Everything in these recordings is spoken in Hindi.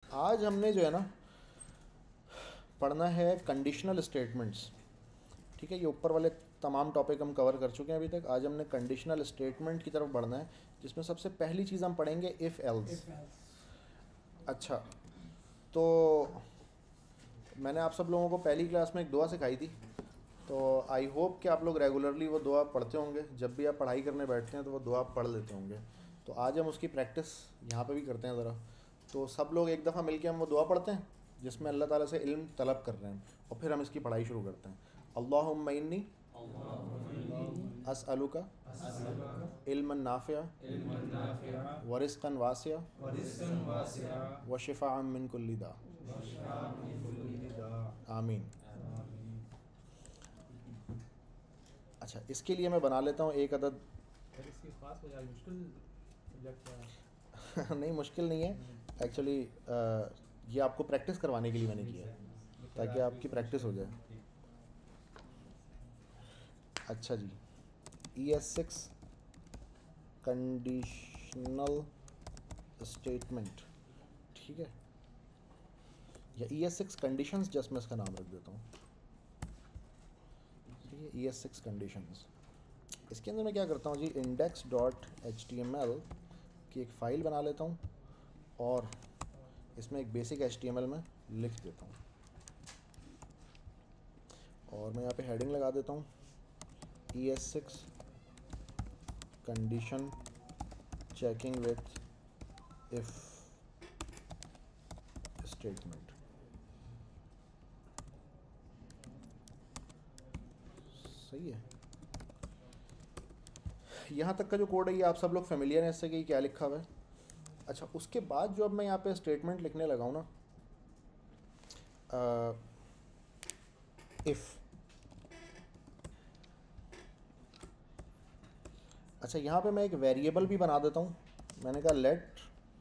आज हमने जो है ना पढ़ना है कंडीशनल स्टेटमेंट्स। ठीक है, ये ऊपर वाले तमाम टॉपिक हम कवर कर चुके हैं अभी तक। आज हमने कंडीशनल स्टेटमेंट की तरफ बढ़ना है, जिसमें सबसे पहली चीज़ हम पढ़ेंगे इफ़ एल्स। अच्छा, तो मैंने आप सब लोगों को पहली क्लास में एक दुआ सिखाई थी, तो आई होप कि आप लोग रेगुलरली वो दुआ पढ़ते होंगे। जब भी आप पढ़ाई करने बैठते हैं तो वो दुआ पढ़ लेते होंगे। तो आज हम उसकी प्रैक्टिस यहाँ पे भी करते हैं ज़रा। तो सब लोग एक दफ़ा मिलके हम वो दुआ पढ़ते हैं जिसमें अल्लाह ताला से इल्म तलब कर रहे हैं, और फिर हम इसकी पढ़ाई शुरू करते हैं। अल्लाहुम्मा इन्नी अस्अलुका इल्मन नाफ़िया व रिज़्क़न वासिया व शिफ़ाअन मिन कुल्लि दा। आमीन। अच्छा, इसके लिए मैं बना लेता हूँ एक अदद। इसकी खास वजह मुश्किल सब्जेक्ट है। नहीं, मुश्किल नहीं है एक्चुअली। ये आपको प्रैक्टिस करवाने के लिए मैंने किया है, ताकि आपकी प्रैक्टिस हो जाए। अच्छा जी, ES6 कंडीशनल स्टेटमेंट, ठीक है, या ES6 कंडीशंस, जस्ट मैं इसका नाम रख देता हूँ। ठीक है, ES6 कंडीशंस। इसके अंदर मैं क्या करता हूँ जी, index.html की एक फ़ाइल बना लेता हूँ और इसमें एक बेसिक HTML में लिख देता हूँ, और मैं यहाँ पे हेडिंग लगा देता हूँ ES6 condition checking with if statement. सही है। यहाँ तक का जो कोड है ये आप सब लोग फेमिलियर हैं इससे कि क्या लिखा हुआ है। अच्छा, उसके बाद जो अब मैं यहाँ पे स्टेटमेंट लिखने लगा हूँ ना, इफ़। अच्छा, यहाँ पे मैं एक वेरिएबल भी बना देता हूँ। मैंने कहा लेट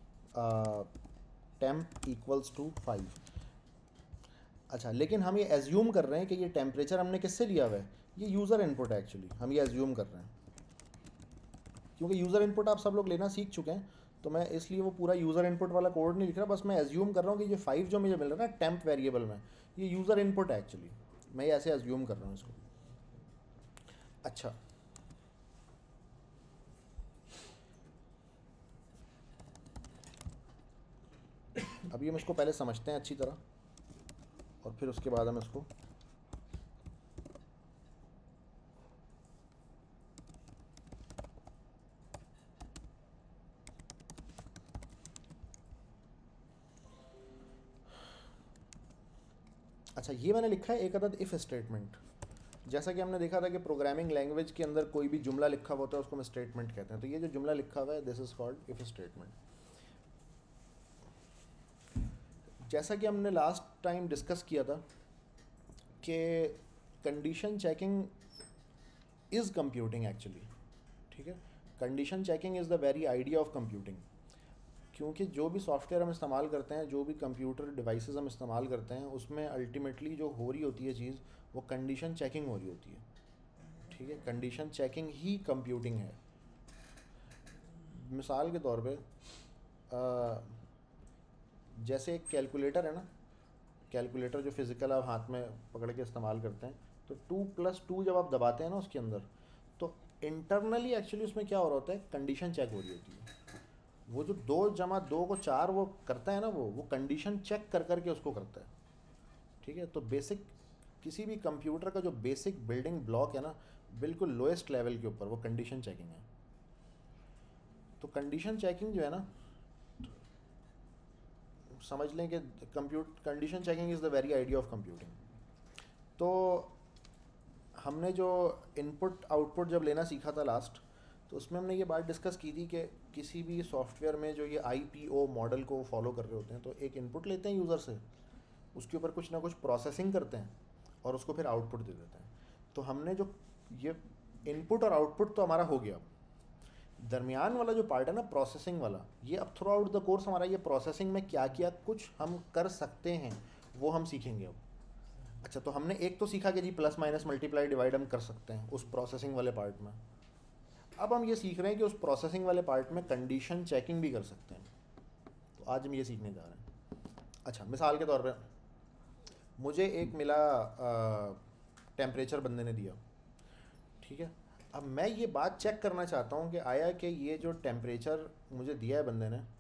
टेम्प इक्वल्स टू 5। अच्छा, लेकिन हम ये एज्यूम कर रहे हैं कि ये टेम्परेचर हमने किससे लिया हुआ है, ये यूज़र इनपुट है। एक्चुअली हम ये एज्यूम कर रहे हैं क्योंकि यूज़र इनपुट आप सब लोग लेना सीख चुके हैं, तो मैं इसलिए वो पूरा यूज़र इनपुट वाला कोड नहीं लिख रहा। बस मैं एज्यूम कर रहा हूँ कि ये 5 जो मुझे मिल रहा है ना टेम्प वेरिएबल में, ये यूज़र इनपुट है। एक्चुअली मैं ये ऐसे एज्यूम कर रहा हूँ इसको। अच्छा, अभी हम इसको पहले समझते हैं अच्छी तरह, और फिर उसके बाद हम इसको अच्छा, ये मैंने लिखा है एक अदद इफ़ स्टेटमेंट। जैसा कि हमने देखा था कि प्रोग्रामिंग लैंग्वेज के अंदर कोई भी जुमला लिखा हुआ होता है उसको हम स्टेटमेंट कहते हैं। तो ये जो जुमला लिखा हुआ है this is called if statement. जैसा कि हमने लास्ट टाइम डिस्कस किया था कि condition checking is computing actually. ठीक है, condition checking is the very idea of computing. क्योंकि जो भी सॉफ्टवेयर हम इस्तेमाल करते हैं, जो भी कंप्यूटर डिवाइसेस हम इस्तेमाल करते हैं, उसमें अल्टीमेटली जो हो रही होती है चीज़, वो कंडीशन चेकिंग हो रही होती है। ठीक है, कंडीशन चेकिंग ही कंप्यूटिंग है। मिसाल के तौर पे जैसे एक कैलकुलेटर है ना, कैलकुलेटर जो फिज़िकल आप हाथ में पकड़ के इस्तेमाल करते हैं, तो 2+2 जब आप दबाते हैं ना उसके अंदर, तो इंटरनली एक्चुअली उसमें क्या हो रहा होता है, कंडीशन चेक हो रही होती है। वो जो 2+2 को 4 वो करता है ना, वो कंडीशन चेक कर करके उसको करता है। ठीक है, तो बेसिक किसी भी कंप्यूटर का जो बेसिक बिल्डिंग ब्लॉक है ना, बिल्कुल लोएस्ट लेवल के ऊपर वो कंडीशन चेकिंग है। तो कंडीशन चेकिंग जो है ना, समझ लें कि condition checking is the very idea of computing. तो हमने जो इनपुट आउटपुट जब लेना सीखा था लास्ट, तो उसमें हमने ये बात डिस्कस की थी कि किसी भी सॉफ्टवेयर में जो ये IPO मॉडल को फॉलो कर रहे होते हैं, तो एक इनपुट लेते हैं यूज़र से, उसके ऊपर कुछ ना कुछ प्रोसेसिंग करते हैं और उसको फिर आउटपुट दे देते हैं। तो हमने जो ये इनपुट और आउटपुट तो हमारा हो गया, दरमियान वाला जो पार्ट है ना प्रोसेसिंग वाला, ये अब थ्रू आउट द कोर्स हमारा ये प्रोसेसिंग में क्या क्या कुछ हम कर सकते हैं वो हम सीखेंगे अब। अच्छा, तो हमने एक तो सीखा कि जी प्लस माइनस मल्टीप्लाई डिवाइड हम कर सकते हैं उस प्रोसेसिंग वाले पार्ट में। अब हम ये सीख रहे हैं कि उस प्रोसेसिंग वाले पार्ट में कंडीशन चेकिंग भी कर सकते हैं। तो आज हम ये सीखने जा रहे हैं। अच्छा मिसाल के तौर पे मुझे एक मिला टेम्परेचर बंदे ने दिया, ठीक है। अब मैं ये बात चेक करना चाहता हूँ कि आया कि ये जो टेम्परेचर मुझे दिया है बंदे ने,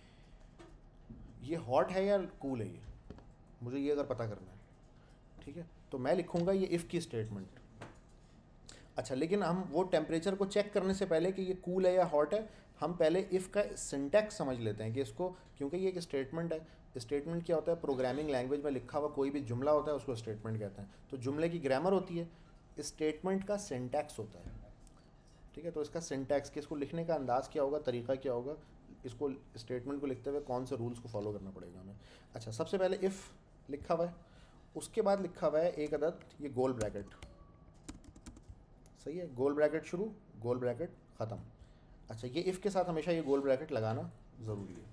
ये हॉट है या कूल है, ये मुझे ये अगर पता करना है, ठीक है। तो मैं लिखूँगा ये इफ़ की स्टेटमेंट। अच्छा, लेकिन हम वो टेम्परेचर को चेक करने से पहले कि ये कूल है या हॉट है, हम पहले इफ़ का सिंटैक्स समझ लेते हैं कि इसको, क्योंकि ये एक स्टेटमेंट है। स्टेटमेंट क्या होता है? प्रोग्रामिंग लैंग्वेज में लिखा हुआ कोई भी जुमला होता है उसको स्टेटमेंट कहते हैं। तो जुमले की ग्रामर होती है, स्टेटमेंट का सिंटैक्स होता है, ठीक है। तो इसका सिंटैक्स कि इसको लिखने का अंदाज़ क्या होगा, तरीका क्या होगा, इसको स्टेटमेंट को लिखते हुए कौन से रूल्स को फॉलो करना पड़ेगा हमें। अच्छा, सबसे पहले इफ़ लिखा हुआ है, उसके बाद लिखा हुआ है एक अदद ये गोल ब्रैकेट, सही है। गोल ब्रैकेट शुरू, गोल ब्रैकेट ख़त्म। अच्छा, ये इफ़ के साथ हमेशा ये गोल ब्रैकेट लगाना ज़रूरी है।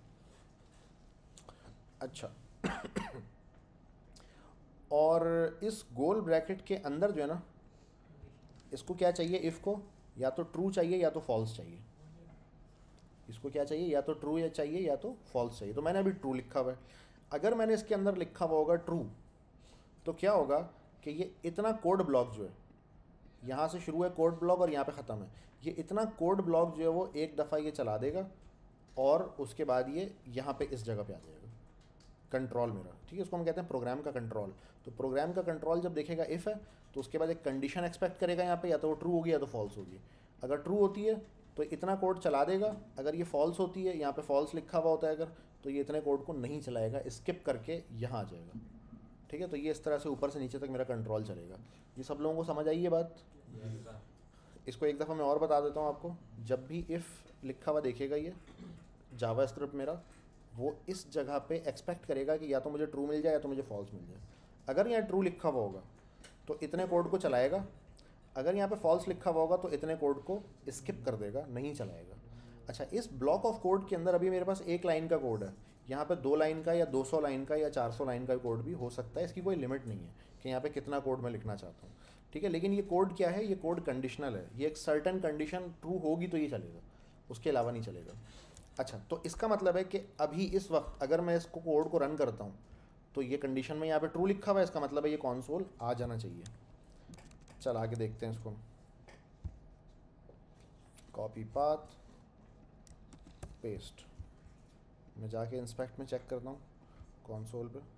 अच्छा और इस गोल ब्रैकेट के अंदर जो है ना, इसको क्या चाहिए, इफ़ को या तो ट्रू चाहिए या तो फॉल्स चाहिए। इसको क्या चाहिए, या तो ट्रू या चाहिए या तो फॉल्स चाहिए। तो मैंने अभी ट्रू लिखा हुआ है। अगर मैंने इसके अंदर लिखा हुआ होगा ट्रू, तो क्या होगा कि ये इतना कोड ब्लॉक जो है, यहाँ से शुरू है कोड ब्लॉक और यहाँ पे ख़त्म है, ये इतना कोड ब्लॉक जो है वो एक दफ़ा ये चला देगा और उसके बाद ये यहाँ पे इस जगह पे आ जाएगा कंट्रोल मेरा, ठीक है। उसको हम कहते हैं प्रोग्राम का कंट्रोल। तो प्रोग्राम का कंट्रोल जब देखेगा इफ़ है, तो उसके बाद एक कंडीशन एक्सपेक्ट करेगा यहाँ पे, या तो वो ट्रू होगी या तो फॉल्स होगी। अगर ट्रू होती है तो इतना कोड चला देगा, अगर ये फॉल्स होती है, यहाँ पे फॉल्स लिखा हुआ होता है अगर, तो ये इतने कोड को नहीं चलाएगा, स्किप करके यहाँ आ जाएगा, ठीक है। तो ये इस तरह से ऊपर से नीचे तक मेरा कंट्रोल चलेगा। ये सब लोगों को समझ आई ये बात? इसको एक दफ़ा मैं और बता देता हूँ आपको। जब भी इफ़ लिखा हुआ देखेगा ये जावास्क्रिप्ट मेरा, वो इस जगह पे एक्सपेक्ट करेगा कि या तो मुझे ट्रू मिल जाए या तो मुझे फॉल्स मिल जाए। अगर यहाँ ट्रू लिखा हुआ होगा तो इतने कोड को चलाएगा, अगर यहाँ पे फॉल्स लिखा हुआ होगा तो इतने कोड को स्किप कर देगा, नहीं चलाएगा। अच्छा, इस ब्लॉक ऑफ कोड के अंदर अभी मेरे पास एक लाइन का कोड है, यहाँ पे 2 लाइन का या 200 लाइन का या 400 लाइन का कोड भी हो सकता है। इसकी कोई लिमिट नहीं है कि यहाँ पे कितना कोड मैं लिखना चाहता हूँ, ठीक है। लेकिन ये कोड क्या है, ये कोड कंडीशनल है। ये एक सर्टेन कंडीशन ट्रू होगी तो ये चलेगा, उसके अलावा नहीं चलेगा। अच्छा, तो इसका मतलब है कि अभी इस वक्त अगर मैं इसको कोड को रन करता हूँ तो ये कंडीशन में यहाँ पे ट्रू लिखा हुआ है, इसका मतलब है ये कंसोल आ जाना चाहिए। चल आगे देखते हैं इसको। कॉपी पाथ पेस्ट, मैं जाके इंस्पेक्ट में चेक करता हूँ कंसोल पे,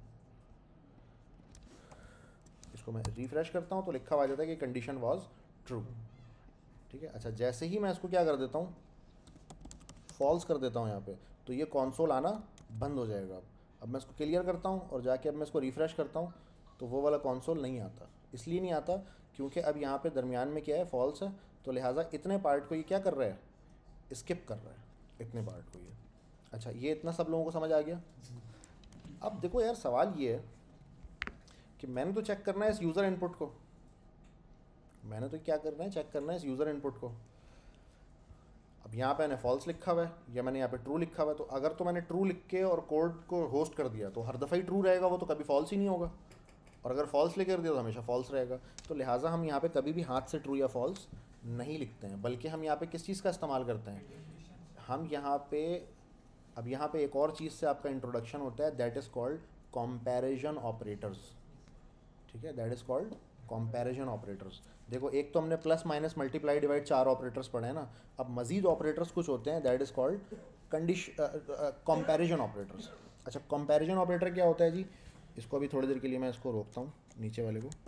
इसको मैं रिफ्रेश करता हूँ तो लिखा हुआ आ जाता है कि कंडीशन वाज ट्रू, ठीक है। अच्छा, जैसे ही मैं इसको क्या कर देता हूँ, फॉल्स कर देता हूँ यहाँ पे, तो ये कंसोल आना बंद हो जाएगा। अब मैं इसको क्लियर करता हूँ और जाके अब मैं इसको रिफ़्रेश करता हूँ तो वो वाला कंसोल नहीं आता। इसलिए नहीं आता क्योंकि अब यहाँ पे दरमियान में क्या है, फॉल्स है, तो लिहाजा इतने पार्ट को ये क्या कर रहा है, स्किप कर रहा है, इतने पार्ट को ये। अच्छा, ये इतना सब लोगों को समझ आ गया। अब देखो यार, सवाल ये है कि मैंने तो चेक करना है इस यूज़र इनपुट को, मैंने तो क्या करना है, चेक करना है इस यूज़र इनपुट को। अब यहाँ पे मैंने फॉल्स लिखा हुआ है या मैंने यहाँ पे ट्रू लिखा हुआ है, तो अगर तो मैंने ट्रू लिख के और कोड को होस्ट कर दिया तो हर दफ़ा ही ट्रू रहेगा, वो तो कभी फॉल्स ही नहीं होगा। और अगर फॉल्स लिख कर दिया तो हमेशा फॉल्स रहेगा। तो लिहाजा हम यहाँ पे कभी भी हाथ से ट्रू या फॉल्स नहीं लिखते हैं, बल्कि हम यहाँ पे किस चीज़ का इस्तेमाल करते हैं, हम यहाँ पे, अब यहाँ पे एक और चीज़ से आपका इंट्रोडक्शन होता है, that is called comparison operators, ठीक है। That is called comparison operators. देखो, एक तो हमने plus minus multiply divide 4 operators पढ़े हैं ना, अब मज़ीद ऑपरेटर्स कुछ होते हैं, that is called comparison operators. अच्छा, कंपैरिजन ऑपरेटर क्या होता है जी, इसको अभी थोड़ी देर के लिए मैं इसको रोकता हूँ, नीचे वाले को।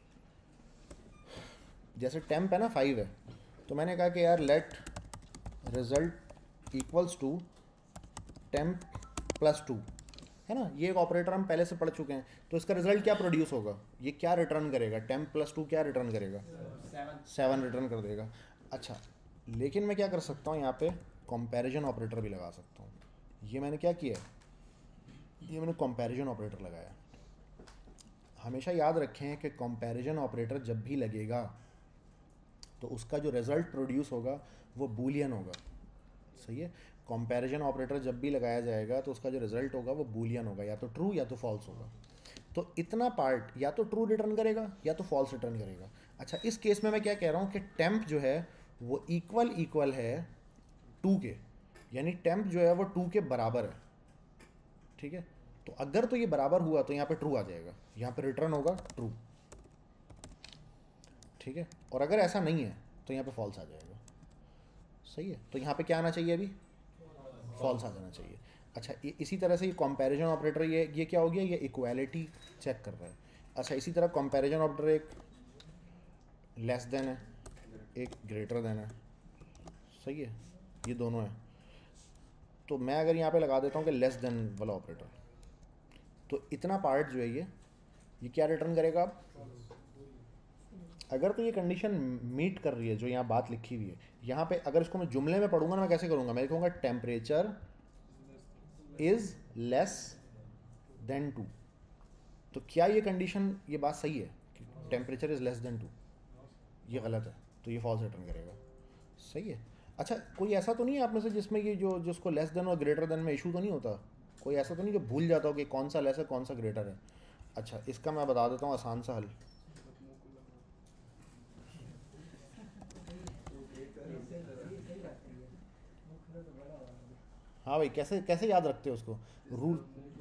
जैसे टेम्प है ना 5 है, तो मैंने कहा कि यार let result equals to temp plus 2, है ना। ये एक ऑपरेटर हम पहले से पढ़ चुके हैं। तो इसका रिजल्ट क्या प्रोड्यूस होगा, ये क्या रिटर्न करेगा, टेम्प प्लस 2 क्या रिटर्न करेगा, 7 रिटर्न कर देगा। अच्छा, लेकिन मैं क्या कर सकता हूँ, यहाँ पे कंपैरिजन ऑपरेटर भी लगा सकता हूँ। ये मैंने क्या किया, ये मैंने कंपैरिजन ऑपरेटर लगाया। हमेशा याद रखें कि कंपैरिजन ऑपरेटर जब भी लगेगा तो उसका जो रिज़ल्ट प्रोड्यूस होगा वो बूलियन होगा, सही है। कंपैरिजन ऑपरेटर जब भी लगाया जाएगा तो उसका जो रिज़ल्ट होगा वो बूलियन होगा, या तो ट्रू या तो फॉल्स होगा। तो इतना पार्ट या तो ट्रू रिटर्न करेगा या तो फॉल्स रिटर्न करेगा। अच्छा, इस केस में मैं क्या कह रहा हूँ कि टेम्प जो है वो इक्वल है 2 के, यानी टेम्प जो है वो 2 के बराबर है, ठीक है। तो अगर तो ये बराबर हुआ तो यहाँ पे ट्रू आ जाएगा, यहाँ पे रिटर्न होगा ट्रू, ठीक है। और अगर ऐसा नहीं है तो यहाँ पे फॉल्स आ जाएगा, सही है। तो यहाँ पे क्या आना चाहिए अभी, फॉल्स आ जाना चाहिए। अच्छा, इसी तरह से ये कंपैरिजन ऑपरेटर, ये क्या हो गया, ये इक्वालिटी चेक कर रहा है। अच्छा, इसी तरह कंपैरिजन ऑपरेटर एक लेस देन है, एक ग्रेटर देन है, सही है, ये दोनों है। तो मैं अगर यहाँ पे लगा देता हूँ कि लेस देन वाला ऑपरेटर, तो इतना पार्ट जो है ये क्या रिटर्न करेगा अब, अगर तो ये कंडीशन मीट कर रही है जो यहाँ बात लिखी हुई है, यहाँ पे अगर इसको मैं जुमले में पढ़ूंगा ना, मैं कैसे करूँगा, मैं कहूँगा टेम्परेचर इज लेस देन 2। तो क्या ये कंडीशन, ये बात सही है कि टेम्परेचर इज लेस देन 2? ये गलत है, तो ये फॉल्स रिटर्न करेगा, सही है। अच्छा, कोई ऐसा तो नहीं है आप में से जिसमें ये जो जिसको लेस देन और ग्रेटर देन में इशू तो नहीं होता, कोई ऐसा तो नहीं जो भूल जाता हो कि कौन सा लेस है कौन सा ग्रेटर है? अच्छा, इसका मैं बता देता हूँ आसान सा हल। हाँ भाई, कैसे कैसे याद रखते हो उसको, रूल?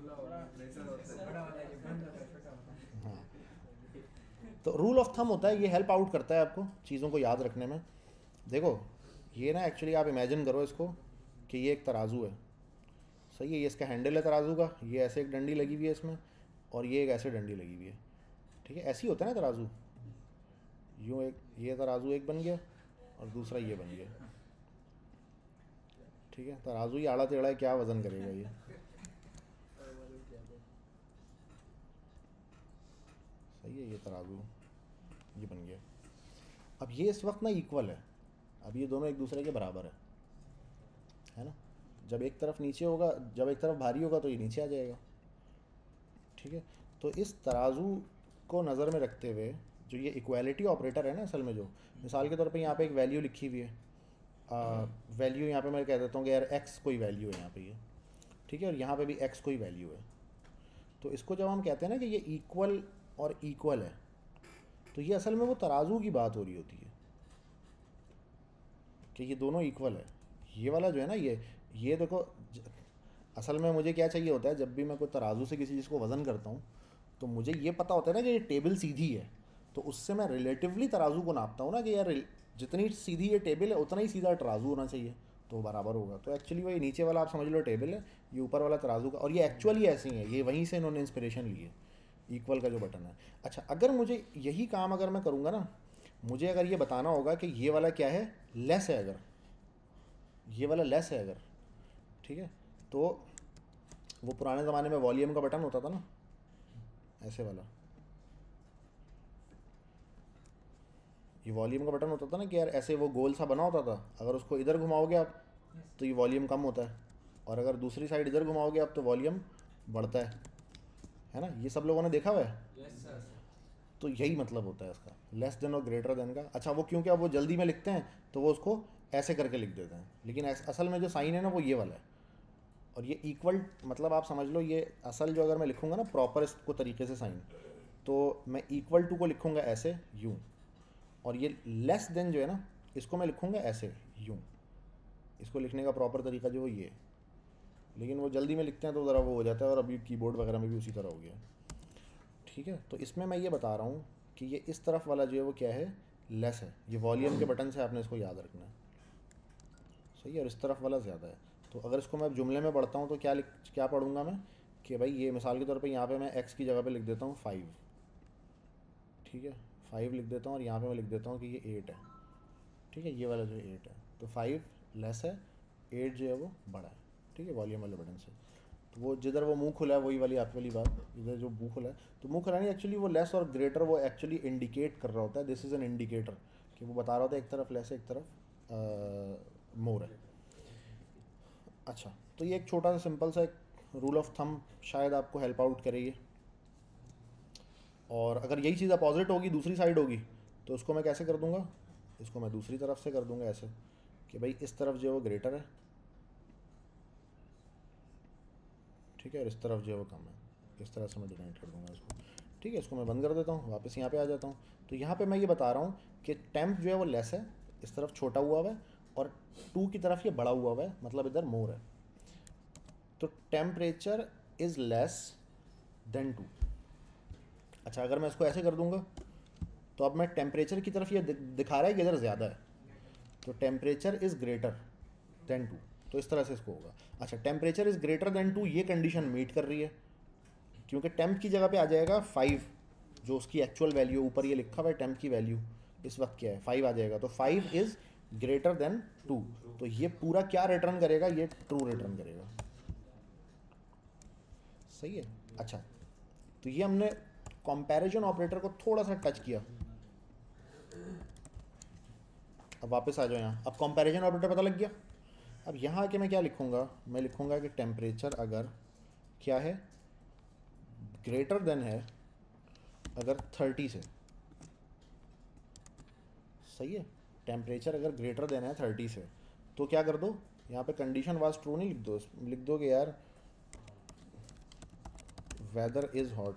हाँ, तो रूल ऑफ थंब होता है, ये हेल्प आउट करता है आपको चीज़ों को याद रखने में। देखो, ये ना एक्चुअली आप इमेजिन करो इसको कि ये एक तराजू है, सही है, ये इसका हैंडल है तराजू का, ये ऐसे एक डंडी लगी हुई है इसमें, और ये एक ऐसे डंडी लगी हुई है, ठीक है। ऐसे ही होता है ना तराजू, यूँ एक ये तराजू एक बन गया और दूसरा ये बन गया, ठीक है। तराजू ही आड़ा टेढ़ा है, क्या वज़न करेगा ये, सही है, ये तराजू ये बन गया। अब ये इस वक्त ना इक्वल है, अब ये दोनों एक दूसरे के बराबर है ना। जब एक तरफ नीचे होगा, जब एक तरफ भारी होगा तो ये नीचे आ जाएगा, ठीक है। तो इस तराजू को नज़र में रखते हुए जो ये इक्वालिटी ऑपरेटर है ना, असल में जो मिसाल के तौर पे यहाँ पे एक वैल्यू लिखी हुई है, वैल्यू यहाँ पे मैं कह देता हूँ कि यार एक्स कोई वैल्यू है यहाँ पे ये, ठीक है, और यहाँ पे भी एक्स कोई वैल्यू है। तो इसको जब हम कहते हैं ना कि ये इक्वल और इक्वल है, तो ये असल में वो तराजू की बात हो रही होती है कि ये दोनों इक्वल है। ये वाला जो है ना, ये देखो, असल में मुझे क्या चाहिए होता है, जब भी मैं कोई तराजू से किसी चीज़ को वज़न करता हूँ तो मुझे ये पता होता है ना कि ये टेबल सीधी है, तो उससे मैं रिलेटिवली तराजू को नापता हूँ ना कि यार जितनी सीधी ये टेबल है उतना ही सीधा तराजू होना चाहिए, तो बराबर होगा। तो एक्चुअली वही नीचे वाला आप समझ लो टेबल है, ये ऊपर वाला तराजू का, और ये एक्चुअली ऐसे ही है, ये वहीं से इन्होंने इंस्पिरेशन ली है, इक्वल का जो बटन है। अच्छा, अगर मुझे यही काम अगर मैं करूँगा ना, मुझे अगर ये बताना होगा कि ये वाला क्या है, लेस है, अगर ये वाला लेस है अगर, ठीक है, तो वो पुराने ज़माने में वॉल्यूम का बटन होता था ना, ऐसे वाला, ये वॉल्यूम का बटन होता था ना कि यार ऐसे वो गोल सा बना होता था, अगर उसको इधर घुमाओगे आप तो ये वॉल्यूम कम होता है, और अगर दूसरी साइड इधर घुमाओगे आप तो वॉल्यूम बढ़ता है ना, ये सब लोगों ने देखा हुआ है। तो यही मतलब होता है इसका, लेस देन और ग्रेटर देन का। अच्छा, वो क्योंकि अब वो जल्दी में लिखते हैं तो वो उसको ऐसे करके लिख देते हैं, लेकिन असल में जो साइन है ना वो ये वाला है, और ये इक्वल मतलब आप समझ लो, ये असल जो अगर मैं लिखूँगा ना प्रॉपर इसको तरीके से साइन, तो मैं इक्वल टू को लिखूँगा ऐसे यूँ, और ये लेस देन जो है ना इसको मैं लिखूँगा ऐसे यूँ, इसको लिखने का प्रॉपर तरीका जो ये, लेकिन वो जल्दी में लिखते हैं तो ज़रा वो हो जाता है, और अभी कीबोर्ड वगैरह में भी उसी तरह हो गया, ठीक है। तो इसमें मैं ये बता रहा हूँ कि ये इस तरफ वाला जो है वो क्या है, लेस है, ये वॉल्यूम के बटन से आपने इसको याद रखना है, सही है, और इस तरफ वाला ज़्यादा है। तो अगर इसको मैं जुमले में पढ़ता हूँ तो क्या पढ़ूँगा मैं कि भाई ये मिसाल के तौर पे यहाँ पे मैं x की जगह पे लिख देता हूँ 5, ठीक है, 5 लिख देता हूँ, और यहाँ पे मैं लिख देता हूँ कि ये 8 है, ठीक है, ये वाला जो 8 है, तो 5 लेस है, 8 जो है वो बड़ा है, ठीक है, वॉल्यूम वाले बटन से। तो वो जिधर वो मुंह खुला है वही वाली आपकी वाली बात, इधर जो मुंह खुला है, तो मुंह खुला नहीं, एक्चुअली वो लेस और ग्रेटर वो एक्चुअली इंडिकेट कर रहा होता है, दिस इज़ एन इंडिकेटर, कि वो बता रहा होता है एक तरफ लेस है एक तरफ मोर है। अच्छा, तो ये एक छोटा सा सिंपल सा एक रूल ऑफ थंब शायद आपको हेल्प आउट करेगी। और अगर यही चीज़ अपोजिट होगी, दूसरी साइड होगी, तो उसको मैं कैसे कर दूंगा, इसको मैं दूसरी तरफ से कर दूंगा ऐसे कि भाई इस तरफ जो है वो ग्रेटर है, ठीक है, और इस तरफ जो है वो कम है, इस तरह से मैं डिवाइड कर दूंगा इसको, ठीक है। इसको मैं बंद कर देता हूँ, वापस यहाँ पे आ जाता हूँ। तो यहाँ पे मैं ये बता रहा हूँ कि टेम्प जो है वो लेस है, इस तरफ छोटा हुआ है, और 2 की तरफ ये बड़ा हुआ है, मतलब इधर मोर है। तो टेम्परेचर इज़ लेस देन 2। अच्छा, अगर मैं इसको ऐसे कर दूंगा तो अब मैं टेम्परेचर की तरफ ये दिखा रहा है कि इधर ज़्यादा है, तो टेम्परेचर इज़ ग्रेटर देन 2, तो इस तरह से इसको होगा। अच्छा, टेम्परेचर इज़ ग्रेटर देन 2 ये कंडीशन मीट कर रही है, क्योंकि टेम्प की जगह पे आ जाएगा 5, जो उसकी एक्चुअल वैल्यू ऊपर ये लिखा हुआ है टेम्प की वैल्यू इस वक्त क्या है 5 आ जाएगा, तो 5 इज़ ग्रेटर देन 2, तो ये पूरा क्या रिटर्न करेगा, ये ट्रू रिटर्न करेगा। सही है। अच्छा, तो ये हमने कंपैरिजन ऑपरेटर को थोड़ा सा टच किया। अब वापस आ जाओ यहाँ, अब कंपैरिजन ऑपरेटर पता लग गया। अब यहाँ आके मैं क्या लिखूँगा, मैं लिखूँगा कि टेम्परेचर अगर क्या है ग्रेटर देन है अगर 30 से, सही है, टेम्परेचर अगर ग्रेटर देन है 30 से, तो क्या कर दो यहाँ पे कंडीशन वाज ट्रू नहीं लिख दो, लिख दो कि यार वेदर इज हॉट।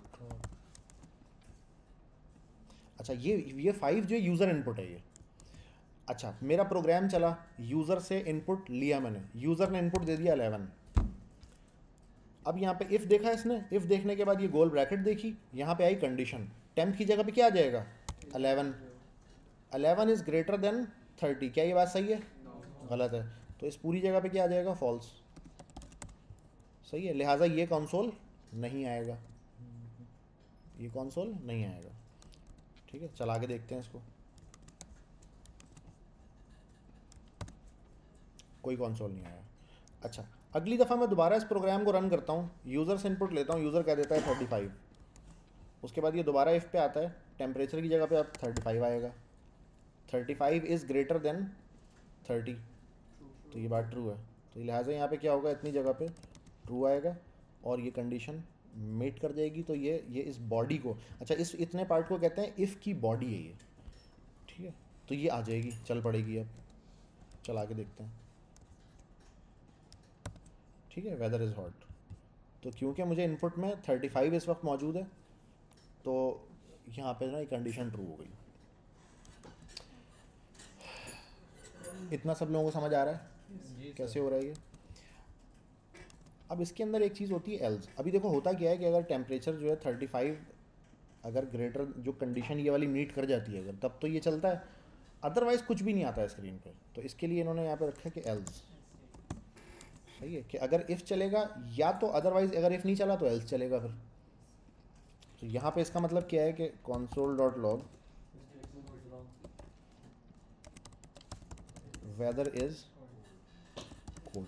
अच्छा, ये 5 जो यूज़र इनपुट है ये। अच्छा, मेरा प्रोग्राम चला, यूज़र से इनपुट लिया मैंने, यूज़र ने इनपुट दे दिया 11। अब यहाँ पे इफ़ देखा इसने, इफ़ देखने के बाद ये गोल ब्रैकेट देखी, यहाँ पे आई कंडीशन, टेम्प की जगह पे क्या आ जाएगा 11, 11 इज़ ग्रेटर देन 30। क्या ये बात सही है? गलत है, तो इस पूरी जगह पे क्या आ जाएगा फॉल्स। सही है, लिहाजा ये कंसोल नहीं आएगा, ये कंसोल नहीं आएगा। ठीक है, चला के देखते हैं इसको, कोई कंसोल नहीं आया। अच्छा, अगली दफ़ा मैं दोबारा इस प्रोग्राम को रन करता हूँ, यूज़र से इनपुट लेता हूँ, यूज़र कह देता है 35, उसके बाद ये दोबारा इफ़ पे आता है, टेम्परेचर की जगह पे अब 35 आएगा, 35 इज़ ग्रेटर देन 30, तो ये बात ट्रू है, तो लिहाजा यहाँ पे क्या होगा, इतनी जगह पे ट्रू आएगा और ये कंडीशन मीट कर जाएगी। तो ये इस बॉडी को, अच्छा इस इतने पार्ट को कहते हैं इफ़ की बॉडी है ये। ठीक है, तो ये आ जाएगी, चल पड़ेगी। अब चला के देखते हैं। ठीक है, वेदर इज़ हॉट, तो क्योंकि मुझे इनपुट में 35 इस वक्त मौजूद है, तो यहाँ पे ना ये कंडीशन ट्रू हो गई। इतना सब लोगों को समझ आ रहा है कैसे हो रहा है ये? अब इसके अंदर एक चीज़ होती है एल्स। अभी देखो होता क्या है कि अगर टेम्परेचर जो है 35 अगर ग्रेटर, जो कंडीशन ये वाली मीट कर जाती है अगर, तब तो ये चलता है, अदरवाइज़ कुछ भी नहीं आता है स्क्रीन पे। तो इसके लिए इन्होंने यहाँ पे रखा है कि एल्स। सही है, कि अगर इफ़ चलेगा या तो, अदरवाइज़ अगर इफ़ नहीं चला तो एल्स चलेगा फिर। तो यहाँ पे इसका मतलब क्या है कि console.log वेदर इज़ कोल्ड।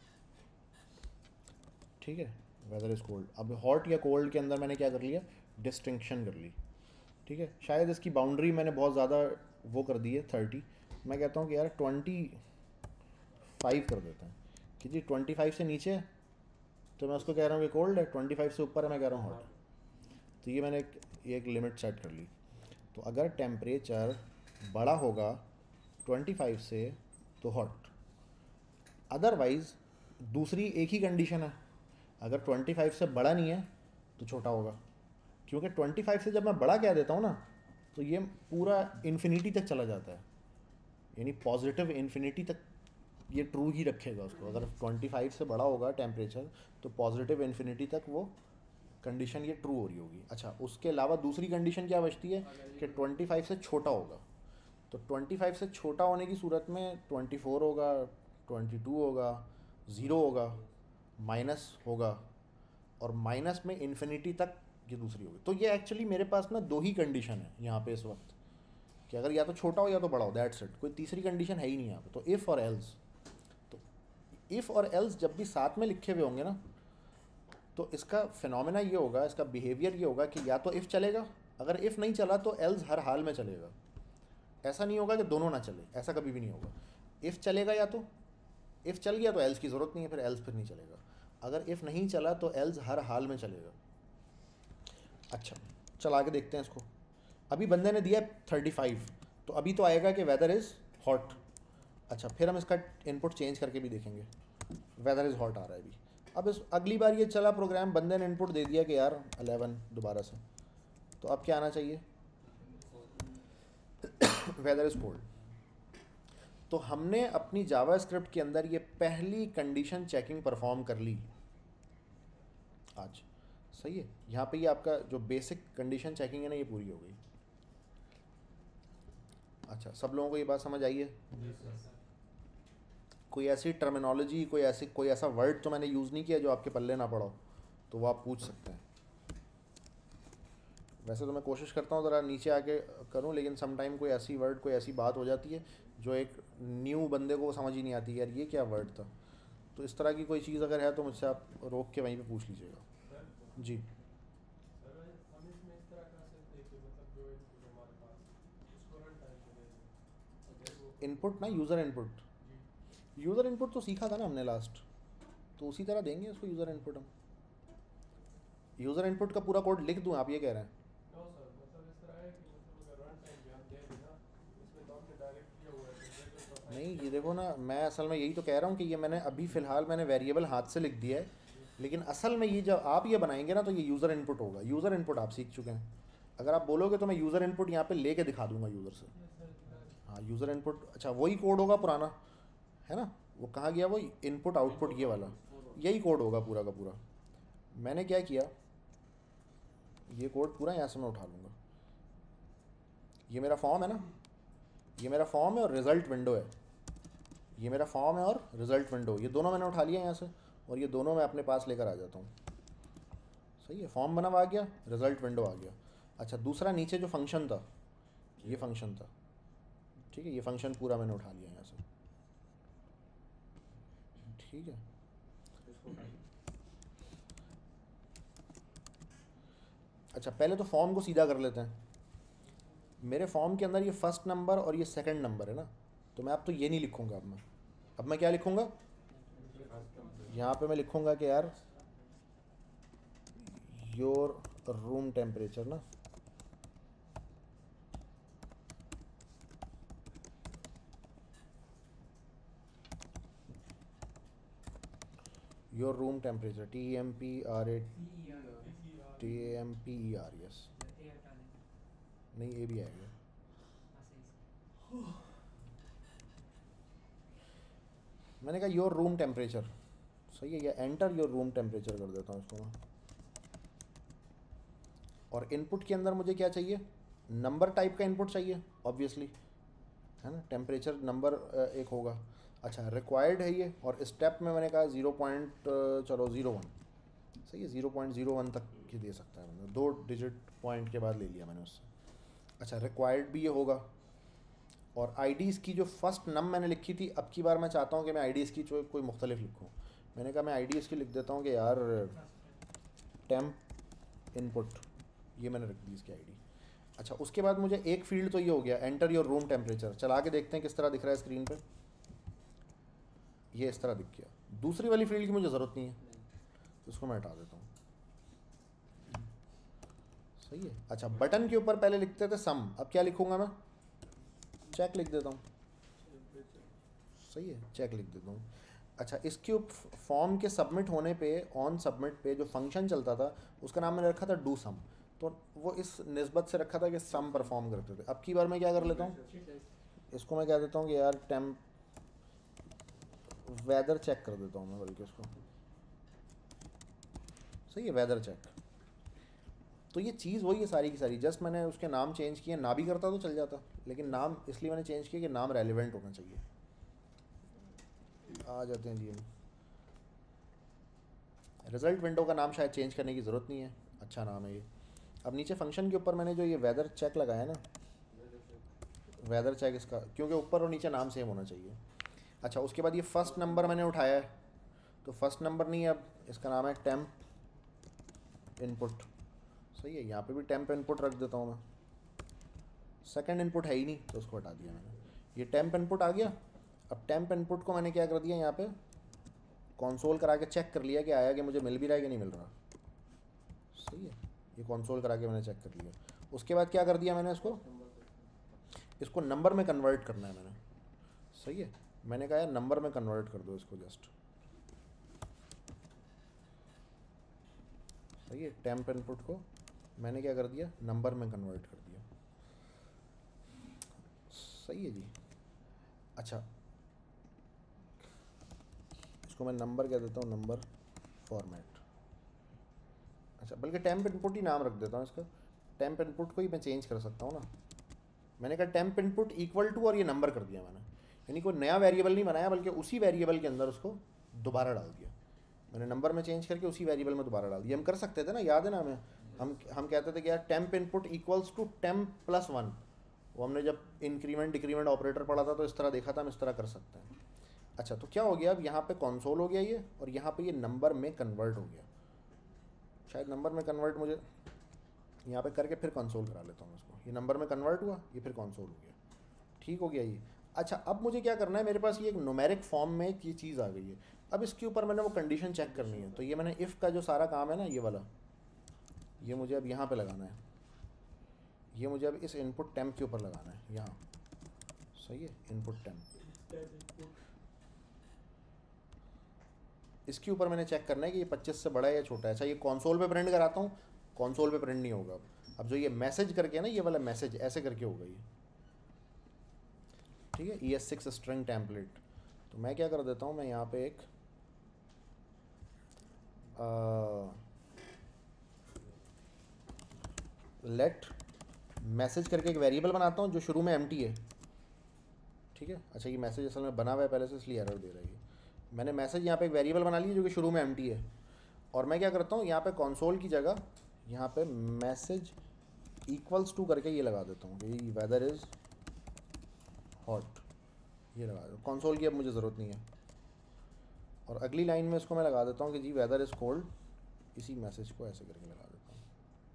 ठीक है, वेदर इज़ कोल्ड। अब हॉट या कोल्ड के अंदर मैंने क्या कर लिया, डिस्टिंक्शन कर ली। ठीक है, शायद इसकी बाउंड्री मैंने बहुत ज़्यादा वो कर दी है 30। मैं कहता हूँ कि यार 25 कर देते हैं कि जी 25 से नीचे तो मैं उसको कह रहा हूँ कि कोल्ड है, 25 से ऊपर है मैं कह रहा हूँ हॉट। तो ये मैंने एक लिमिट सेट कर ली। तो अगर टेम्परेचर बड़ा होगा 25 से तो हॉट, अदरवाइज़ दूसरी एक ही कंडीशन है, अगर 25 से बड़ा नहीं है तो छोटा होगा। क्योंकि 25 से जब मैं बड़ा कह देता हूँ ना, तो ये पूरा इन्फिनिटी तक चला जाता है, यानी पॉजिटिव इन्फिनिटी तक ये ट्रू ही रखेगा उसको। अगर 25 से बड़ा होगा टेम्परेचर तो पॉजिटिव इन्फिनिटी तक वो कंडीशन ये ट्रू हो रही होगी। अच्छा, उसके अलावा दूसरी कंडीशन क्या बचती है कि 25 से छोटा होगा। तो 25 से छोटा होने की सूरत में 24 होगा, 22 होगा, 0 होगा, माइनस होगा, और माइनस में इन्फिनिटी तक ये दूसरी होगी। तो ये एक्चुअली मेरे पास ना दो ही कंडीशन है यहाँ पे इस वक्त, कि अगर या तो छोटा हो या तो बड़ा हो, दैट्स इट। कोई तीसरी कंडीशन है ही नहीं यहाँ पे। तो इफ़ और एल्स, तो इफ़ और एल्स जब भी साथ में लिखे हुए होंगे ना, तो इसका फिनोमेना ये होगा, इसका बिहेवियर ये होगा कि या तो इफ़ चलेगा, अगर इफ़ नहीं चला तो एल्स हर हाल में चलेगा। ऐसा नहीं होगा कि दोनों ना चले, ऐसा कभी भी नहीं होगा। इफ़ चलेगा, या तो इफ़ चल गया तो एल्स की ज़रूरत नहीं है, फिर एल्स फिर नहीं चलेगा। अगर इफ़ नहीं चला तो एल्स हर हाल में चलेगा। अच्छा, चला के देखते हैं इसको। अभी बंदे ने दिया 35, तो अभी तो आएगा कि वेदर इज़ हॉट। अच्छा, फिर हम इसका इनपुट चेंज करके भी देखेंगे, वेदर इज़ हॉट आ रहा है अभी। अब इस अगली बार ये चला प्रोग्राम, बंदे ने इनपुट दे दिया कि यार 11 दोबारा से, तो अब क्या आना चाहिए, वेदर इज़ कोल्ड। तो हमने अपनी जावा स्क्रिप्ट के अंदर ये पहली कंडीशन चेकिंग परफॉर्म कर ली। आज। सही है, यहाँ पे ये आपका जो बेसिक कंडीशन चेकिंग है ना, ये पूरी हो गई। अच्छा, सब लोगों को ये बात समझ आई है? जी सर। कोई ऐसी टर्मिनोलॉजी, कोई ऐसा वर्ड तो मैंने यूज़ नहीं किया जो आपके पल्ले ना पड़ो, तो वो आप पूछ सकते हैं। वैसे तो मैं कोशिश करता हूँ ज़रा नीचे आके करूँ, लेकिन समटाइम कोई ऐसी वर्ड, कोई ऐसी बात हो जाती है जो एक न्यू बंदे को समझ ही नहीं आती, यार ये क्या वर्ड था। तो इस तरह की कोई चीज़ अगर है तो मुझसे आप रोक के वहीं पे पूछ लीजिएगा। सर जी। सर हम इसमें इस तरह कर सकते हैं कि मतलब जो इनपुट हमारे पास उसको रन टाइम पे दे दें, अगर वो इनपुट ना, यूज़र इनपुट। जी यूज़र इनपुट तो सीखा था ना हमने लास्ट, तो उसी तरह देंगे उसको यूज़र इनपुट हम। यूज़र इनपुट का पूरा कोड लिख दूँ, आप ये कह रहे हैं? नो सर, मतलब इस तरह है कि मतलब अगर रन टाइम पे हम दे दें ना, इसमें तो हमने डायरेक्ट किया हुआ है कि वेरिएबल का फाइल नहीं, ये देखो ना, मैं असल में यही तो कह रहा हूँ कि ये मैंने अभी फ़िलहाल मैंने वेरिएबल हाथ से लिख दिया है, लेकिन असल में ये जब आप ये बनाएंगे ना तो ये यूज़र इनपुट होगा। यूज़र इनपुट आप सीख चुके हैं, अगर आप बोलोगे तो मैं यूज़र इनपुट यहाँ पे लेके दिखा दूंगा यूज़र से। हाँ, यूज़र इनपुट, अच्छा वही कोड होगा पुराना, है ना? वो कहाँ गया, वो इनपुट आउटपुट ये वाला, यही कोड होगा पूरा का पूरा। मैंने क्या किया, ये कोड पूरा यहाँ से मैं उठा लूँगा। ये मेरा फॉर्म है ना, ये मेरा फॉर्म है और रिज़ल्ट विंडो है। ये मेरा फॉर्म है और रिज़ल्ट विंडो, ये दोनों मैंने उठा लिया यहाँ से, और ये दोनों मैं अपने पास लेकर आ जाता हूँ। सही है, फॉर्म बना हुआ आ गया, रिज़ल्ट विंडो आ गया। अच्छा, दूसरा नीचे जो फंक्शन था, ये फंक्शन था, ठीक है, ये फंक्शन पूरा मैंने उठा लिया यहाँ से। ठीक है, अच्छा पहले तो फॉर्म को सीधा कर लेते हैं। मेरे फॉर्म के अंदर ये फर्स्ट नंबर और ये सेकंड नंबर है ना, तो मैं अब तो ये नहीं लिखूँगा। अब मैं क्या लिखूँगा, यहाँ पे मैं लिखूँगा कि यार योर रूम टेम्परेचर ना, your room temperature, TEMPER, yes. नहीं, ये भी आएगा। मैंने कहा योर रूम टेम्परेचर, सही है, या एंटर योर रूम टेम्परेचर कर देता हूँ इसको मैं। और इनपुट के अंदर मुझे क्या चाहिए, नंबर टाइप का इनपुट चाहिए ऑब्वियसली, है ना, टेम्परेचर नंबर एक होगा। अच्छा, रिक्वायर्ड है ये, और स्टेप में मैंने कहा 0.01, सही है, 0.01 तक की दे सकता है, मतलब 2 डिजिट पॉइंट के बाद ले लिया मैंने उससे। अच्छा, रिक्वायर्ड भी ये होगा। और आईडीज़ की जो फर्स्ट नम मैंने लिखी थी, अब की बार मैं चाहता हूँ कि मैं आईडीज़ की कोई मुख्तलिफ लिखूँ। मैंने कहा मैं आईडीज़ की लिख देता हूँ कि यार टेम्प इनपुट, ये मैंने रख दी इसकी आईडी। अच्छा, उसके बाद मुझे एक फील्ड तो ये हो गया, एंटर योर रूम टेम्परेचर। चला के देखते हैं किस तरह दिख रहा है स्क्रीन पे। ये इस तरह दिख गया। दूसरी वाली फील्ड की मुझे ज़रूरत नहीं है, तो इसको मैं हटा देता हूँ। सही है। अच्छा, बटन के ऊपर पहले लिखते थे सम, अब क्या लिखूँगा मैं, चेक लिख देता हूँ। सही है, चेक लिख देता हूँ। अच्छा, इसके फॉर्म के सबमिट होने पे, ऑन सबमिट पे जो फंक्शन चलता था उसका नाम मैंने रखा था डू सम, तो वो इस निस्बत से रखा था कि सम परफॉर्म करते थे। अब की बार मैं क्या कर लेता हूँ, इसको मैं कह देता हूँ कि यार टेम्प वेदर चेक कर देता हूँ मैं, बल्कि इसको, सही है, वेदर चेक। तो ये चीज़ वही है सारी की सारी, जस्ट मैंने उसके नाम चेंज किए। ना भी करता तो चल जाता, लेकिन नाम इसलिए मैंने चेंज किया कि नाम रेलिवेंट होना चाहिए। आ जाते हैं जी हम। रिज़ल्ट विंडो का नाम शायद चेंज करने की ज़रूरत नहीं है, अच्छा नाम है ये। अब नीचे फंक्शन के ऊपर मैंने जो ये वेदर चेक लगाया है ना, वेदर चेक इसका, क्योंकि ऊपर और नीचे नाम सेम होना चाहिए। अच्छा, उसके बाद ये फर्स्ट नंबर मैंने उठाया है, तो फर्स्ट नंबर नहीं है, अब इसका नाम है टेम्प इनपुट। सही है, यहाँ पे भी टेम्प इनपुट रख देता हूँ मैं। सेकंड इनपुट है ही नहीं, तो उसको हटा दिया मैंने। ये टेम्प इनपुट आ गया। अब टेम्प इनपुट को मैंने क्या कर दिया, यहाँ पे कंसोल करा के चेक कर लिया कि आया, कि मुझे मिल भी रहा है कि नहीं मिल रहा। सही है, ये कंसोल करा के मैंने चेक कर लिया। उसके बाद क्या कर दिया मैंने, इसको नंबर में कन्वर्ट करना है मैंने। सही है, मैंने कहा यार नंबर में कन्वर्ट कर दो इसको जस्ट। सही है, टेम्प इनपुट को मैंने क्या कर दिया, नंबर में कन्वर्ट कर दिया। सही है जी। अच्छा, इसको मैं नंबर कह देता हूँ, नंबर फॉर्मेट। अच्छा बल्कि टेम्प इनपुट ही नाम रख देता हूँ इसका, टेम्प इनपुट को ही मैं चेंज कर सकता हूँ ना। मैंने कहा टेम्प इनपुट इक्वल टू और ये नंबर कर दिया मैंने, यानी कोई नया वेरिएबल नहीं बनाया बल्कि उसी वेरिएबल के अंदर उसको दोबारा डाल दिया मैंने, नंबर में चेंज करके उसी वेरिएबल में दोबारा डाल दिया। हम कर सकते थे ना, याद है ना हमें, हम कहते थे कि यार temp input equals to temp plus 1, वो हमने जब इंक्रीमेंट डिक्रीमेंट ऑपरेटर पढ़ा था तो इस तरह देखा था, हम इस तरह कर सकते हैं। अच्छा तो क्या हो गया, अब यहाँ पे कंसोल हो गया ये, और यहाँ पे ये नंबर में कन्वर्ट हो गया। शायद नंबर में कन्वर्ट मुझे यहाँ पे करके फिर कंसोल करा लेता हूँ इसको। ये नंबर में कन्वर्ट हुआ, ये फिर कंसोल हो गया, ठीक हो गया ये। अच्छा अब मुझे क्या करना है, मेरे पास ये एक न्यूमेरिक फॉर्म में ये चीज़ आ गई है। अब इसके ऊपर मैंने वो कंडीशन चेक करनी है, तो ये मैंने इफ़ का जो सारा काम है ना ये वाला, ये मुझे अब यहाँ पे लगाना है, ये मुझे अब इस इनपुट टेम्प के ऊपर लगाना है यहाँ, सही है, इनपुट टेम्प। इसके ऊपर मैंने चेक करना है कि ये 25 से बड़ा है या छोटा है। अच्छा ये कंसोल पे प्रिंट कराता हूँ, कंसोल पे प्रिंट नहीं होगा। अब जो ये मैसेज करके ना, ये वाला मैसेज ऐसे करके होगा ये, ठीक है, ES6 स्ट्रिंग टेम्पलेट। तो मैं क्या कर देता हूँ, मैं यहाँ पे एक लेट मैसेज करके एक वेरिएबल बनाता हूँ जो शुरू में एम्प्टी है, ठीक है। अच्छा ये मैसेज असल में बना हुआ है पहले से, इसलिए एरर दे रही है। मैंने मैसेज यहाँ पे एक वेरिएबल बना लिया जो कि शुरू में एम्प्टी है, और मैं क्या करता हूँ यहाँ पे कंसोल की जगह यहाँ पे मैसेज इक्वल्स टू करके ये लगा देता हूँ कि वेदर इज़ हॉट, ये लगा दो। कंसोल की अब मुझे ज़रूरत नहीं है। और अगली लाइन में इसको मैं लगा देता हूँ कि जी वेदर इज़ कोल्ड, इसी मैसेज को ऐसे करके लगा देता हूँ।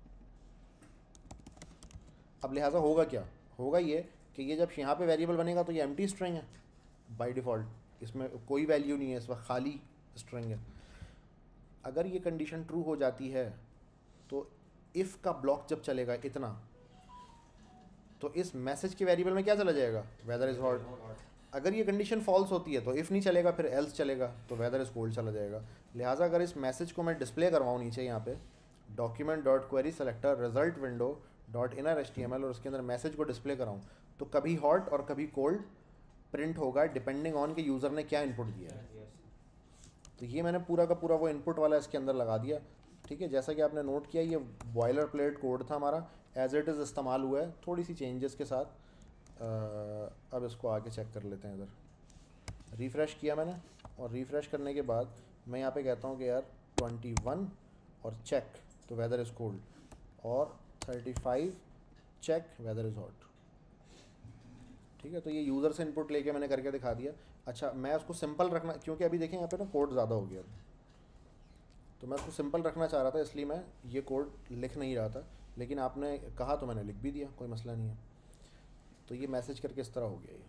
अब लिहाजा होगा क्या, होगा ये कि ये जब यहाँ पे वेरिएबल बनेगा तो ये एम्प्टी स्ट्रिंग है बाय डिफ़ॉल्ट, इसमें कोई वैल्यू नहीं है, इस वक्त खाली स्ट्रिंग है। अगर ये कंडीशन ट्रू हो जाती है तो इफ़ का ब्लॉक जब चलेगा इतना, तो इस मैसेज के वेरिएबल में क्या चला जाएगा, वेदर इज़ हॉट। अगर ये कंडीशन फॉल्स होती है तो इफ़ नहीं चलेगा, फिर एल्स चलेगा, तो वेदर इज़ कोल्ड चला जाएगा। लिहाजा अगर इस मैसेज को मैं डिस्प्ले करवाऊँ नीचे यहाँ पे document dot query selector result window dot inner HTML और उसके अंदर मैसेज को डिस्प्ले कराऊँ, तो कभी हॉट और कभी कोल्ड प्रिंट होगा डिपेंडिंग ऑन के यूज़र ने क्या इनपुट दिया है। तो ये मैंने पूरा का पूरा वो इनपुट वाला इसके अंदर लगा दिया, ठीक है। जैसा कि आपने नोट किया ये बॉयलर प्लेट कोड था हमारा, एज इट इज़ इस्तेमाल हुआ है, थोड़ी सी चेंजेस के साथ। अब इसको आके चेक कर लेते हैं। इधर रिफ़्रेश किया मैंने, और रिफ़्रेश करने के बाद मैं यहाँ पे कहता हूँ कि यार 21 और चेक तो वेदर इज़ कोल्ड, और 35 चेक वेदर इज़ हॉट, ठीक है। तो ये यूज़र से इनपुट लेके मैंने करके दिखा दिया। अच्छा मैं उसको सिंपल रखना, क्योंकि अभी देखें यहाँ पे ना कोड ज़्यादा हो गया, तो मैं उसको सिंपल रखना चाह रहा था, इसलिए मैं ये कोड लिख नहीं रहा था, लेकिन आपने कहा तो मैंने लिख भी दिया, कोई मसला नहीं है। तो ये मैसेज करके इस तरह हो गया। ये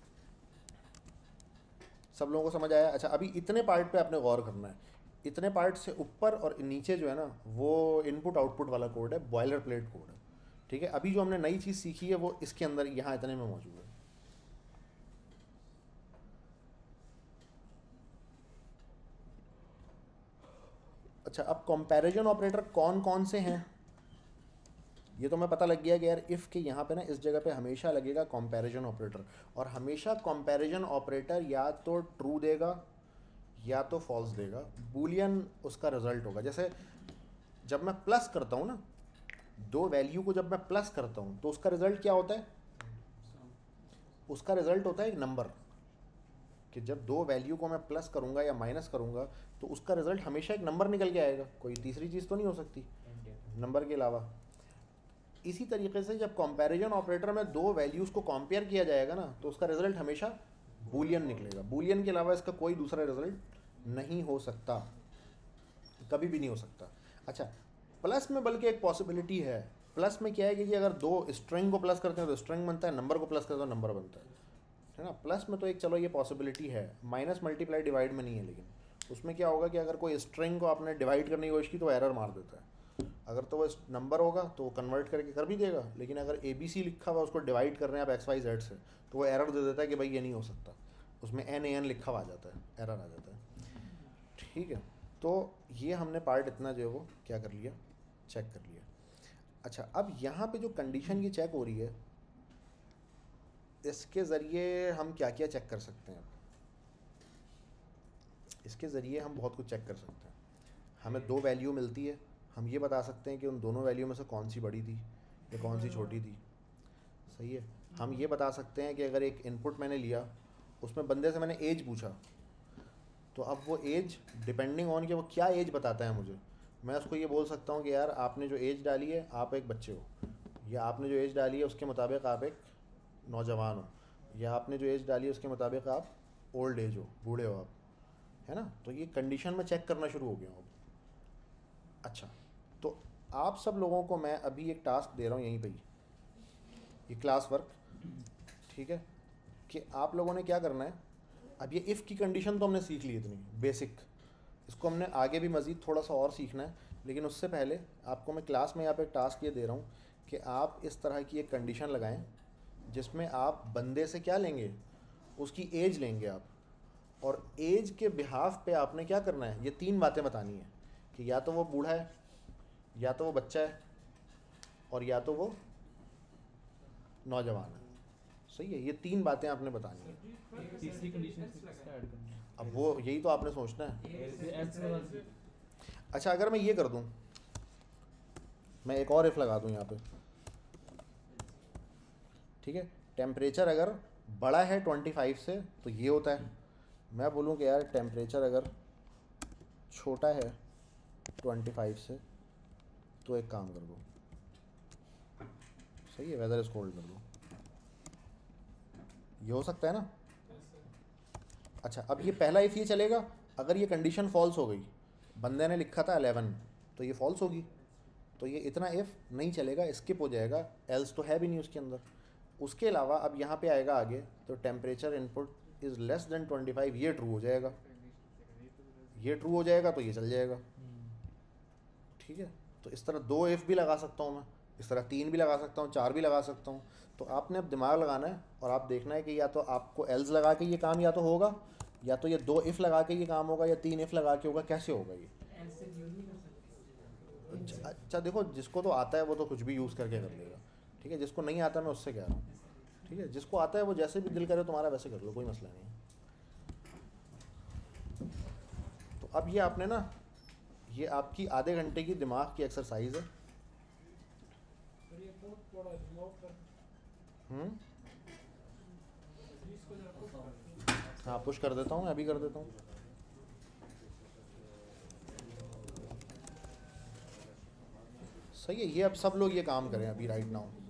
सब लोगों को समझ आया। अच्छा अभी इतने पार्ट पे आपने गौर करना है, इतने पार्ट से ऊपर और नीचे जो है ना वो इनपुट आउटपुट वाला कोड है, बॉयलर प्लेट कोड है, ठीक है। अभी जो हमने नई चीज़ सीखी है वो इसके अंदर यहाँ इतने में मौजूद है। अच्छा अब कंपैरिजन ऑपरेटर कौन कौन से हैं, ये तो मैं पता लग गया कि यार इफ़ के यहाँ पे ना इस जगह पे हमेशा लगेगा कंपैरिजन ऑपरेटर, और हमेशा कंपैरिजन ऑपरेटर या तो ट्रू देगा या तो फॉल्स देगा, बूलियन उसका रिजल्ट होगा। जैसे जब मैं प्लस करता हूँ ना, दो वैल्यू को जब मैं प्लस करता हूँ तो उसका रिजल्ट क्या होता है, उसका रिजल्ट होता है एक नंबर, कि जब दो वैल्यू को मैं प्लस करूँगा या माइनस करूँगा तो उसका रिजल्ट हमेशा एक नंबर निकल के आएगा, कोई तीसरी चीज़ तो नहीं हो सकती नंबर के अलावा। इसी तरीके से जब कंपैरिजन ऑपरेटर में दो वैल्यूज़ को कंपेयर किया जाएगा ना तो उसका रिजल्ट हमेशा बूलियन निकलेगा, बूलियन के अलावा इसका कोई दूसरा रिजल्ट नहीं हो सकता, कभी भी नहीं हो सकता। अच्छा प्लस में बल्कि एक पॉसिबिलिटी है, प्लस में क्या है कि अगर दो स्ट्रिंग को प्लस करते हैं तो स्ट्रिंग बनता है, नंबर को प्लस करते हैं तो नंबर बनता है ना। प्लस में तो एक चलो ये पॉसिबिलिटी है, माइनस मल्टीप्लाई डिवाइड में नहीं है। लेकिन उसमें क्या होगा कि अगर कोई स्ट्रिंग को आपने डिवाइड करने की कोशिश की तो एरर मार देता है। अगर तो वो नंबर होगा तो वो कन्वर्ट करके कर भी देगा, लेकिन अगर ABC लिखा हुआ उसको डिवाइड कर रहे हैं आप XYZ से तो वो एरर दे देता है कि भाई ये नहीं हो सकता, उसमें NaN लिखा हुआ आ जाता है, एरर आ जाता है, ठीक है। तो ये हमने पार्ट इतना जो है वो क्या कर लिया, चेक कर लिया। अच्छा अब यहाँ पे जो कंडीशन ये चेक हो रही है, इसके ज़रिए हम क्या क्या चेक कर सकते हैं, इसके ज़रिए हम बहुत कुछ चेक कर सकते हैं। हमें दो वैल्यू मिलती है, हम ये बता सकते हैं कि उन दोनों वैल्यू में से कौन सी बड़ी थी या कौन सी छोटी थी। सही है। हम ये बता सकते हैं कि अगर एक इनपुट मैंने लिया, उसमें बंदे से मैंने एज पूछा, तो अब वो एज डिपेंडिंग ऑन कि वो क्या एज बताता है मुझे, मैं उसको ये बोल सकता हूँ कि यार आपने जो एज डाली है आप एक बच्चे हो, या आपने जो एज डाली है उसके मुताबिक आप एक नौजवान हो, या आपने जो एज डाली है उसके मुताबिक आप ओल्ड एज हो, बूढ़े हो आप, है ना। तो ये कंडीशन में चेक करना शुरू हो गया हूँ अब। अच्छा, तो आप सब लोगों को मैं अभी एक टास्क दे रहा हूँ यहीं पे ही, ये क्लास वर्क, ठीक है, कि आप लोगों ने क्या करना है। अब ये इफ़ की कंडीशन तो हमने सीख ली इतनी बेसिक, इसको हमने आगे भी मज़ीद थोड़ा सा और सीखना है, लेकिन उससे पहले आपको मैं क्लास में यहाँ पे टास्क ये दे रहा हूँ कि आप इस तरह की एक कंडीशन लगाएं जिसमें आप बंदे से क्या लेंगे, उसकी एज लेंगे आप, और एज के बिहाफ पे आपने क्या करना है, ये 3 बातें बतानी है कि या तो वो बूढ़ा है, या तो वो बच्चा है, और या तो वो नौजवान है। सही है, ये 3 बातें आपने बतानी है। तीसरी कंडीशन किसका ऐड करना है? अब वो यही तो आपने सोचना है। ये एल्स के बाद अच्छा, अगर मैं ये कर दूं, मैं एक और इफ़ लगा दूं यहाँ पे, ठीक है, टेम्परेचर अगर बड़ा है 25 से तो ये होता है। मैं बोलूँ कि यार टेम्परेचर अगर छोटा है 25 से तो एक काम कर दो, सही है, वेदर इज कोल्ड कर दो, ये हो सकता है ना। अच्छा, अब ये पहला इफ़ ये चलेगा, अगर ये कंडीशन फॉल्स हो गई, बंदे ने लिखा था 11 तो ये फॉल्स होगी, तो ये इतना इफ़ नहीं चलेगा, स्किप हो जाएगा, एल्स तो है भी नहीं उसके अंदर। उसके अलावा अब यहाँ पे आएगा आगे, तो temperature input is less than 25, ये ट्रू हो जाएगा, ये ट्रू हो जाएगा तो ये चल जाएगा, ठीक है। तो इस तरह 2 इफ़ भी लगा सकता हूँ मैं, इस तरह 3 भी लगा सकता हूँ, 4 भी लगा सकता हूँ। तो आपने अब दिमाग लगाना है और आप देखना है कि या तो आपको एल्स लगा के ये काम या तो होगा, या तो ये 2 इफ़ लगा के ये काम होगा, या 3 इफ़ लगा के होगा, कैसे होगा ये। अच्छा देखो, जिसको तो आता है वो तो कुछ भी यूज़ करके कर लेगा, ठीक है, जिसको नहीं आता मैं उससे कह रहा हूँ, ठीक है, जिसको आता है वो जैसे भी दिल करे तुम्हारा वैसे कर लो, कोई मसला नहीं है। तो अब ये आपने ना, ये आपकी आधे घंटे की दिमाग की एक्सरसाइज है। सर ये बहुत बड़ा रिमूव कर इसको जरा पुश कर। हाँ, पुश कर देता हूँ, मैं अभी कर देता हूँ। सही है, ये अब सब लोग ये काम करें अभी राइट नाउ।